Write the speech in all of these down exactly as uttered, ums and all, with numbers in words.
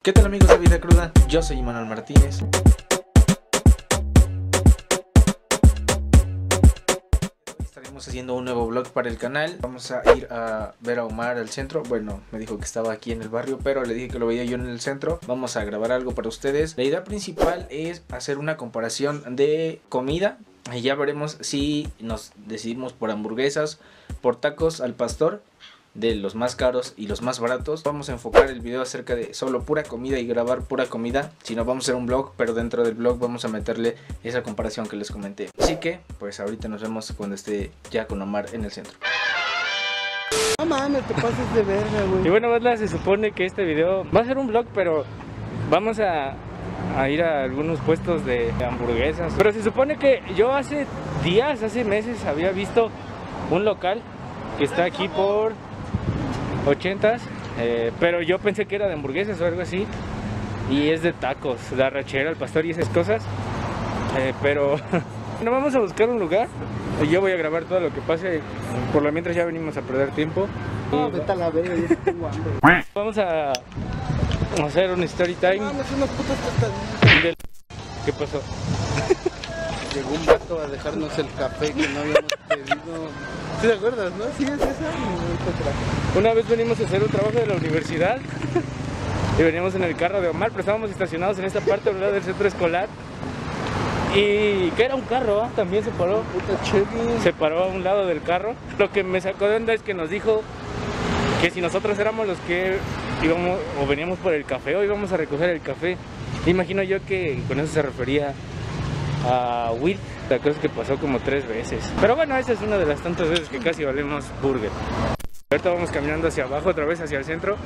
¿Qué tal amigos de Vida Cruda? Yo soy Manuel Martínez. Hoy estaremos haciendo un nuevo vlog para el canal. Vamos a ir a ver a Omar al centro. Bueno, me dijo que estaba aquí en el barrio, pero le dije que lo veía yo en el centro. Vamos a grabar algo para ustedes. La idea principal es hacer una comparación de comida. Y ya veremos si nos decidimos por hamburguesas, por tacos al pastor, de los más caros y los más baratos. Vamos a enfocar el video acerca de solo pura comida y grabar pura comida. Si no, vamos a hacer un vlog, pero dentro del vlog vamos a meterle esa comparación que les comenté. Así que, pues ahorita nos vemos cuando esté ya con Omar en el centro. No mames, te pases de verga, güey. Y bueno, Badla, se supone que este video va a ser un vlog, pero vamos a, a ir a algunos puestos de hamburguesas. Pero se supone que yo hace días, hace meses había visto un local que está aquí por ochentas, eh, pero yo pensé que era de hamburguesas o algo así, y es de tacos, la rachera, el pastor y esas cosas, eh, pero no, vamos a buscar un lugar y yo voy a grabar todo lo que pase. Por lo mientras ya venimos a perder tiempo. No, vete a la verga, yo tengo hambre. Vamos a hacer un story time. No mames, unas putas tostaditas. Del... ¿Qué pasó? Llegó un vato a dejarnos el café que no habíamos pedido. ¿Sí te acuerdas, no? Sí, es esa. Una vez venimos a hacer un trabajo de la universidad y veníamos en el carro de Omar, pero estábamos estacionados en esta parte a un lado del centro escolar. Y que era un carro, ¿eh? También se paró. Puta Chevy. Se paró a un lado del carro. Lo que me sacó de onda es que nos dijo que si nosotros éramos los que íbamos o veníamos por el café o íbamos a recoger el café. Imagino yo que con eso se refería a Will. La cosa es que pasó como tres veces. Pero bueno, esa es una de las tantas veces que casi valemos burger. Ahorita vamos caminando hacia abajo, otra vez hacia el centro.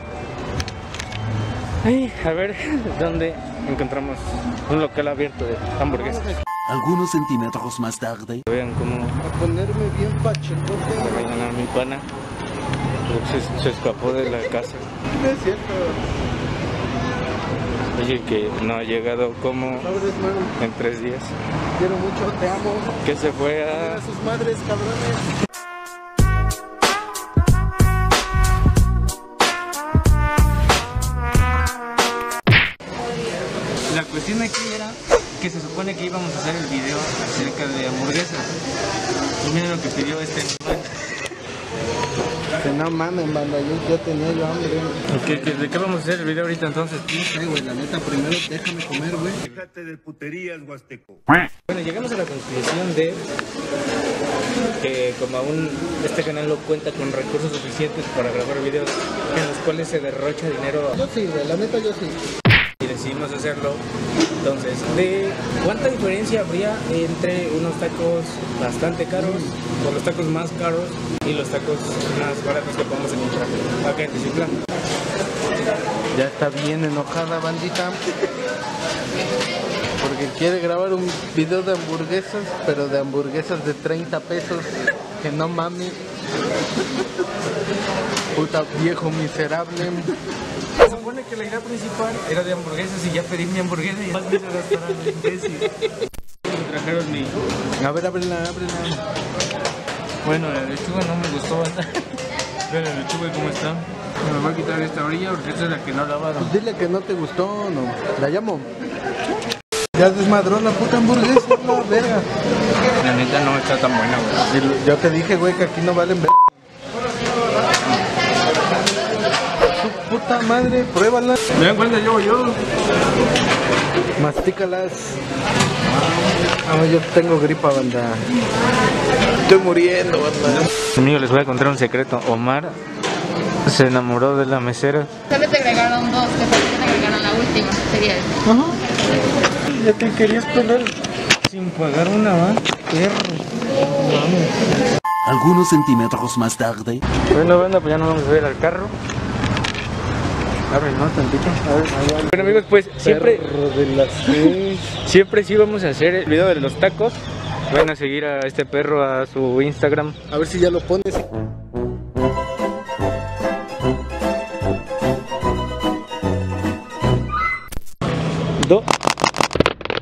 Ay, a ver dónde encontramos un local abierto de hamburguesas. Algunos centímetros más tarde. Vean cómo A ponerme bien pachecote. le va a ganar mi pana. Se, se escapó de la casa. No es cierto. Oye, que no ha llegado como No eres malo. en tres días. Quiero mucho, te amo. Que se fue A a... sus madres, cabrones. La cuestión aquí era que se supone que íbamos a hacer el video acerca de hamburguesas. Y miren lo que pidió este man. Que no mames, banda, yo ya tenía yo hambre. ¿Qué, qué, ¿De qué vamos a hacer el video ahorita entonces? No sé, güey, la neta, primero déjame comer, güey. Déjate de puterías, Huasteco. Bueno, llegamos a la conclusión de que como aún este canal no cuenta con recursos suficientes para grabar videos en los cuales se derrocha dinero, Yo sí, güey, la neta yo sí. y decidimos hacerlo. Entonces, ¿de cuánta diferencia habría entre unos tacos bastante caros, o los tacos más caros y los tacos más baratos que podemos encontrar acá en Teciutlán? Ya está bien enojada, bandita. Porque quiere grabar un video de hamburguesas, pero de hamburguesas de treinta pesos. Que no mames. Puta viejo miserable. Se supone que la idea principal era de hamburguesas y ya pedí mi hamburguesa y más bien a restaurante imbécil. Me trajeron mi... A ver, ábrela, ábrela. Bueno, la lechuga no me gustó bastante. Vean la lechuga cómo está. Me voy a quitar esta orilla porque esta es la que no lavaron. Pues dile que no te gustó, no. La llamo. Ya desmadró la puta hamburguesa, la verga. La neta no está tan buena, güey. Y yo te dije, güey, que aquí no valen verga. Su puta madre, pruébala. ¿Me dan cuenta yo yo? Mastícalas. Ah, yo tengo gripa, banda. Estoy muriendo, banda. Amigos, les voy a contar un secreto. Omar se enamoró de la mesera. Solo te agregaron dos, te faltó te agregaron la última, sería eso. Ajá. Ya te querías poner sin pagar una, ¿va? Perro. Vamos. Algunos centímetros más tarde. Bueno, banda, pues ya nos vamos a ver al carro. Abre, ¿no? Tantito. A ver, ahí va. Bueno, amigos, pues siempre... Perro de las seis. Siempre sí vamos a hacer el video de los tacos. Van a seguir a este perro a su Instagram. A ver si ya lo pones. Do.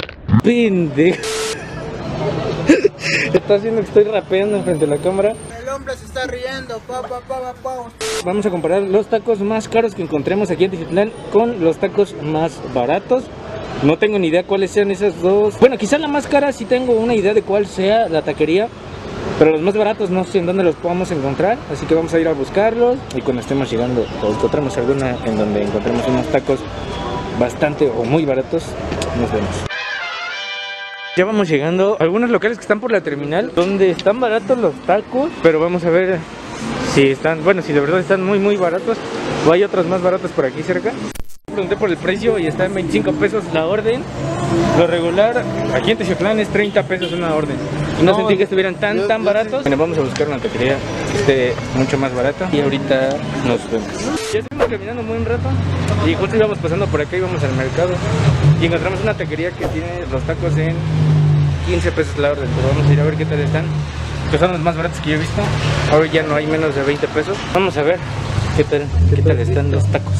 Pendejo. Está haciendo que estoy rapeando frente a la cámara. Me lo hombre se está riendo. Pa, pa, pa, pa, pa. Vamos a comparar los tacos más caros que encontremos aquí en Teciutlán con los tacos más baratos. No tengo ni idea cuáles sean esas dos. Bueno, quizás la más cara sí tengo una idea de cuál sea la taquería, pero los más baratos no sé en dónde los podamos encontrar. Así que vamos a ir a buscarlos y cuando estemos llegando o encontremos alguna en donde encontremos unos tacos bastante o muy baratos, nos vemos. Ya vamos llegando a algunos locales que están por la terminal donde están baratos los tacos, pero vamos a ver si están, bueno, si de verdad están muy muy baratos o hay otros más baratos por aquí cerca. Pregunté por el precio y está en veinticinco pesos la orden. Lo regular aquí en Teciutlán es treinta pesos una orden. Y no, no sentí que estuvieran tan yo, tan yo baratos. Bueno, vamos a buscar una taquería que esté mucho más barata y ahorita nos vemos. Ya estuvimos caminando un buen rato y justo íbamos pasando por acá, íbamos al mercado y encontramos una taquería que tiene los tacos en quince pesos la orden. Pero vamos a ir a ver qué tal están, que son los más baratos que yo he visto. Ahora ya no hay menos de veinte pesos. Vamos a ver qué tal, qué tal están los tacos.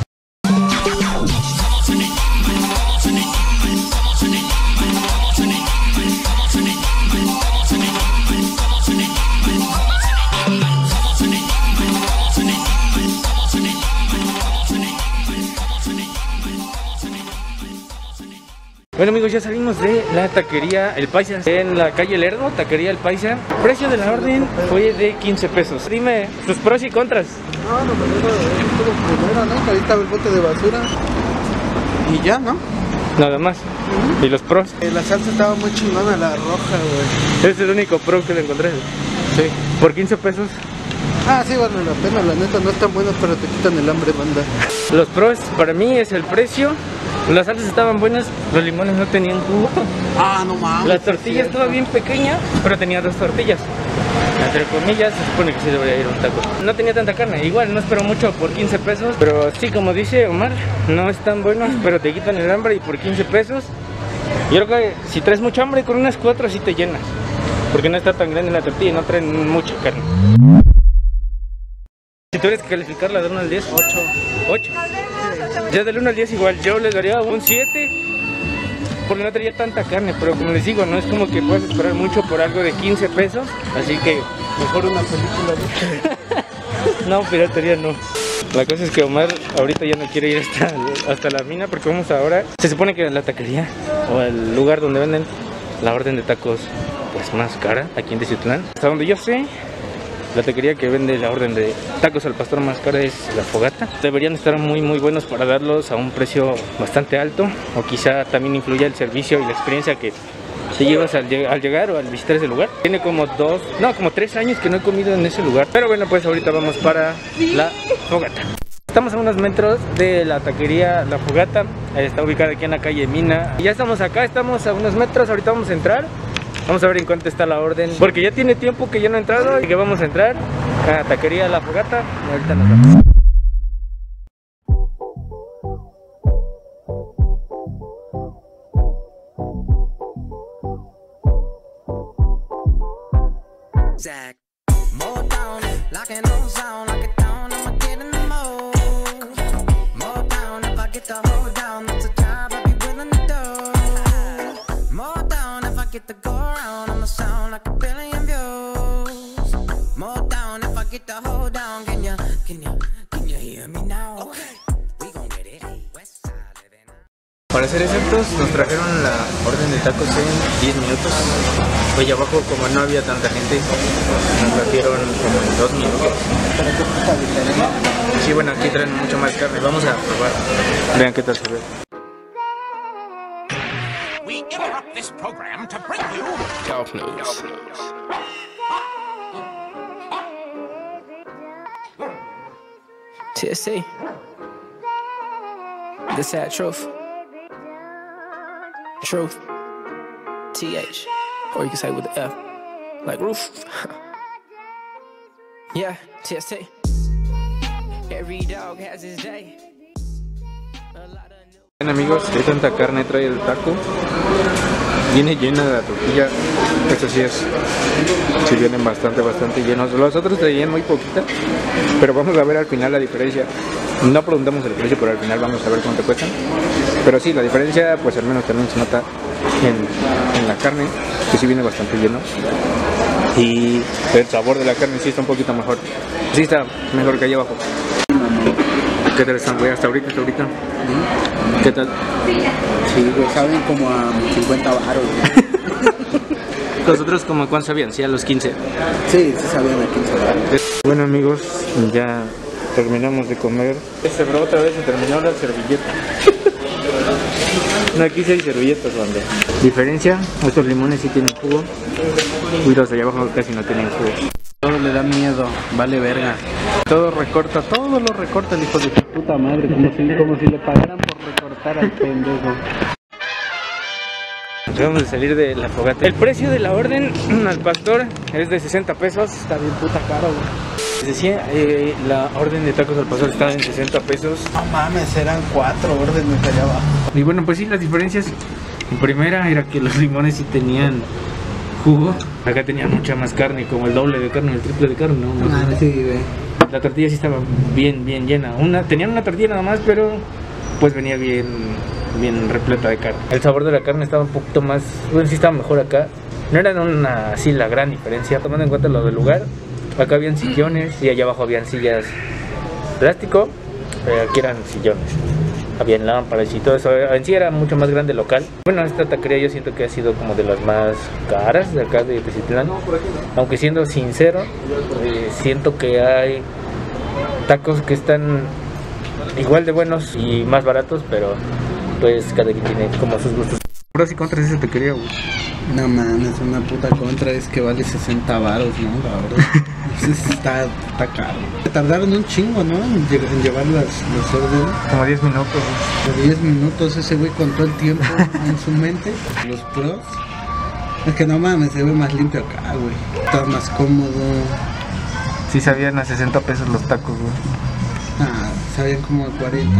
Bueno amigos, ya salimos de la taquería El Paisa en la calle Lerdo, taquería El Paisa. El precio de la orden fue de quince pesos. Dime tus pros y contras. No, no, pero estuvo primero, ¿no? Ahí estaba el bote de basura. Y ya, ¿no? Nada más. Uh-huh. ¿Y los pros? Eh, la salsa estaba muy chingona, la roja, güey. ¿Es el único pro que le encontré? Sí. ¿Por quince pesos? Ah, sí, vale la pena, la neta no están buenos, pero te quitan el hambre, banda. Los pros para mí es el precio. Las salsas estaban buenas, los limones no tenían jugo. Ah, no mames. La tortilla estaba bien pequeña, pero tenía dos tortillas. Entre comillas, se supone que sí debería ir un taco. No tenía tanta carne, igual no espero mucho por quince pesos. Pero sí, como dice Omar, no están buenos, pero te quitan el hambre y por quince pesos. Yo creo que si traes mucha hambre, con unas cuatro sí te llenas. Porque no está tan grande la tortilla y no traen mucha carne. Si tuvieras que calificarla del uno al diez, ocho. ocho. Ya del uno al diez igual, yo les daría un siete. Porque no traía tanta carne, pero como les digo, no es como que puedas esperar mucho por algo de quince pesos. Así que mejor una película. No, piratería no. La cosa es que Omar ahorita ya no quiere ir hasta, hasta la mina, porque vamos ahora. Se supone que en la taquería o el lugar donde venden la orden de tacos pues más cara aquí en Teciutlán. Hasta donde yo sé, la taquería que vende la orden de tacos al pastor más cara es La Fogata. Deberían estar muy muy buenos para darlos a un precio bastante alto, o quizá también influya el servicio y la experiencia que te llevas al, lleg al llegar o al visitar ese lugar. Tiene como dos, no, como tres años que no he comido en ese lugar. Pero bueno, pues ahorita vamos para La Fogata. Estamos a unos metros de la taquería La Fogata. Está ubicada aquí en la calle Mina. Y ya estamos acá, estamos a unos metros, ahorita vamos a entrar. Vamos a ver en cuánto está la orden, porque ya tiene tiempo que yo no he entrado y que vamos a entrar a la taquería La Fogata. Y ahorita nos vamos. Para ser exactos, nos trajeron la orden de tacos en diez minutos. Oye, abajo como no había tanta gente, nos trajeron como en dos minutos. Sí, bueno, aquí traen mucho más carne. Vamos a probar. Vean qué tal se ve. We interrupt this program to bring you Golf News. T S A. The sad truth. Truth. T H. Or you can say with the F. Like roof. Yeah, T S A. Every dog has his day. Bien amigos, qué tanta carne trae el taco. Viene llena de la tortilla. Esto sí es, sí vienen bastante, bastante llenos. Los otros traían muy poquita, pero vamos a ver al final la diferencia. No preguntamos el precio, pero al final vamos a ver cuánto cuestan. Pero sí, la diferencia, pues al menos también se nota en, en la carne, que sí viene bastante lleno. Y el sabor de la carne sí está un poquito mejor. Sí está mejor que allá abajo. ¿Qué tal están, güey? Hasta ahorita, hasta ahorita. ¿Qué tal? Sí, güey, saben como a cincuenta baros. Los otros, como cuánto sabían, sí, a los quince. Sí, sí sabían a quince baros. Bueno, amigos, ya terminamos de comer. Se bro, otra vez se terminó la servilleta. No, aquí sí hay servilletas, banda. Diferencia, estos limones sí tienen jugo y los de allá abajo casi no tienen jugo. Todo le da miedo, vale verga. Todo recorta, todo lo recorta el hijo de su puta madre, como si, como si le pagaran por recortar al pendejo. Acabamos de salir de la fogata. El precio de la orden al pastor es de sesenta pesos. Está bien puta caro, güey. Les decía, eh, la orden de tacos al pastor está en sesenta pesos. No mames, eran cuatro órdenes allá abajo. Y bueno, pues sí, las diferencias. En primera era que los limones sí tenían jugo. Acá tenía mucha más carne, como el doble de carne, el triple de carne, ¿no? Ah, sí, güey. La tortilla sí estaba bien, bien llena. Una, tenían una tortilla nada más, pero pues venía bien, bien repleta de carne. El sabor de la carne estaba un poquito más, bueno, sí estaba mejor acá. No era una, así la gran diferencia, tomando en cuenta lo del lugar. Acá habían sillones y allá abajo habían sillas plástico, pero aquí eran sillones. Habían lámparas y todo eso. En sí era mucho más grande el local. Bueno, esta taquería yo siento que ha sido como de las más caras de acá de Teciutlán. Aunque siendo sincero, eh, siento que hay tacos que están igual de buenos y más baratos, pero pues cada quien tiene como sus gustos. Pros y contras de esa taquería, güey. No mames, una puta contra es que vale sesenta varos, ¿no? La verdad. está, está caro. Tardaron un chingo, ¿no? En, lle en llevar las, las órdenes. Como diez minutos, Por diez minutos ese güey contó el tiempo en su mente. Los pros. Es que no mames, se ve más limpio acá, güey. Está más cómodo. Sí sabían a sesenta pesos los tacos, güey. Ah, sabían como a cuarenta.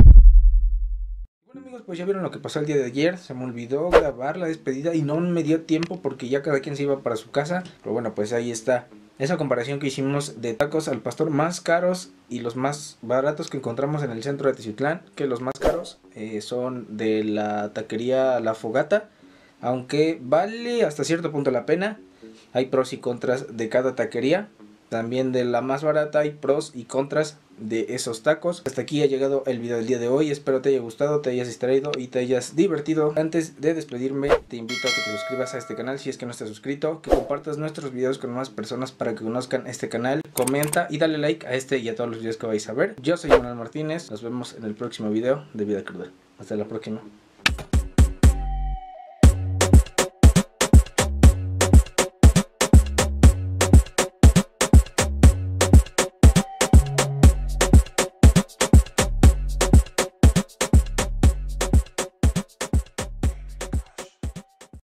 Pues ya vieron lo que pasó el día de ayer. Se me olvidó grabar la despedida y no me dio tiempo porque ya cada quien se iba para su casa. Pero bueno, pues ahí está esa comparación que hicimos de tacos al pastor más caros y los más baratos que encontramos en el centro de Teciutlán. Que los más caros eh, son de la taquería La Fogata, aunque vale hasta cierto punto la pena. Hay pros y contras de cada taquería. También de la más barata hay pros y contras de esos tacos. Hasta aquí ha llegado el video del día de hoy. Espero te haya gustado, te hayas distraído y te hayas divertido. Antes de despedirme, te invito a que te suscribas a este canal si es que no estás suscrito, que compartas nuestros videos con más personas para que conozcan este canal. Comenta y dale like a este y a todos los videos que vais a ver. Yo soy Manuel Martínez. Nos vemos en el próximo video de Vida Cruda. Hasta la próxima.